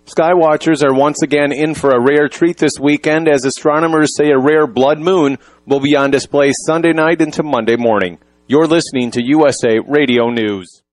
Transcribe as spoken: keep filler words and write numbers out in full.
Skywatchers are once again in for a rare treat this weekend as astronomers say a rare blood moon will be on display Sunday night into Monday morning. You're listening to U S A Radio News.